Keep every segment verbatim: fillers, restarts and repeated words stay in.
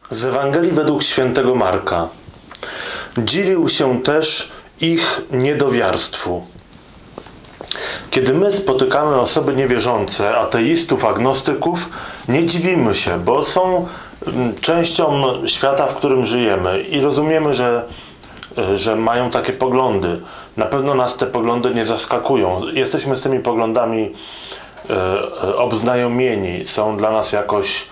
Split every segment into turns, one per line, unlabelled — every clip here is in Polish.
Z Ewangelii według świętego Marka. Dziwił się też ich niedowiarstwu. Kiedy my spotykamy osoby niewierzące, ateistów, agnostyków, nie dziwimy się, bo są częścią świata, w którym żyjemy i rozumiemy, że, że mają takie poglądy. Na pewno nas te poglądy nie zaskakują. Jesteśmy z tymi poglądami e, obznajomieni, są dla nas jakoś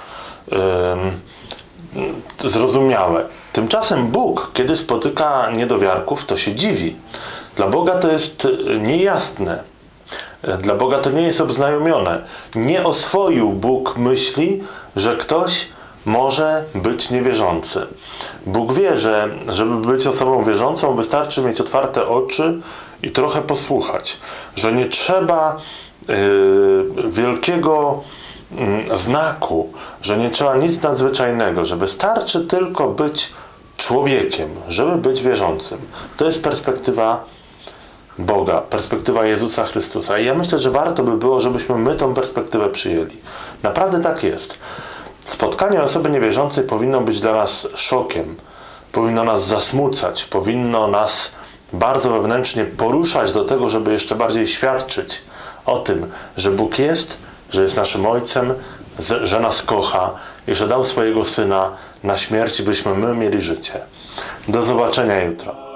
e, zrozumiałe. Tymczasem Bóg, kiedy spotyka niedowiarków, to się dziwi. Dla Boga to jest niejasne. Dla Boga to nie jest obznajomione. Nie oswoił Bóg myśli, że ktoś może być niewierzący. Bóg wie, że żeby być osobą wierzącą, wystarczy mieć otwarte oczy i trochę posłuchać. Że nie trzeba yy, wielkiego yy, znaku, że nie trzeba nic nadzwyczajnego, że wystarczy tylko być człowiekiem, żeby być wierzącym. To jest perspektywa Boga, perspektywa Jezusa Chrystusa. I ja myślę, że warto by było, żebyśmy my tą perspektywę przyjęli. Naprawdę tak jest. Spotkanie osoby niewierzącej powinno być dla nas szokiem. Powinno nas zasmucać. Powinno nas bardzo wewnętrznie poruszać do tego, żeby jeszcze bardziej świadczyć o tym, że Bóg jest, że jest naszym Ojcem, że nas kocha i że dał swojego Syna na śmierć, byśmy my mieli życie. Do zobaczenia jutro.